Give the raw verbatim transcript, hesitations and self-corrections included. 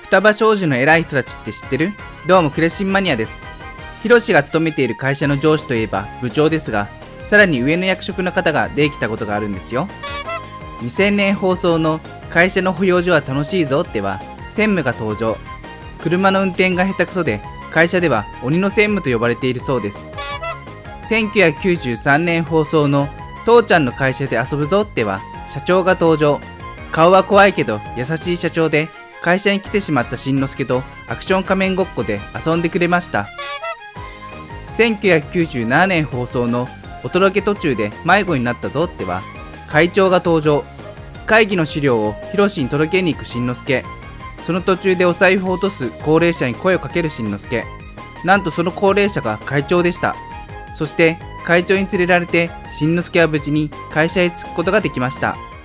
双葉商事の偉い人たちって知ってる？どうもクレシンマニアです。ヒロシが勤めている会社の上司といえば部長ですが、さらに上の役職の方が出てきたことがあるんですよ。にせんねん放送の会社の保養所は楽しいぞでは、専務が登場。車の運転が下手くそで、会社では鬼の専務と呼ばれているそうです。せんきゅうひゃくきゅうじゅうさんねん放送の父ちゃんの会社で遊ぶぞでは、社長が登場。顔は怖いけど優しい社長で、会社に来てしまったしんのすけとアクション仮面ごっこで遊んでくれました。せんきゅうひゃくきゅうじゅうななねん放送のお届け途中で迷子になったぞっては、会長が登場。会議の資料をヒロシに届けに行くしんのすけ。その途中でお財布を落とす高齢者に声をかけるしんのすけ。なんとその高齢者が会長でした。そして会長に連れられてしんのすけは無事に会社へ着くことができました。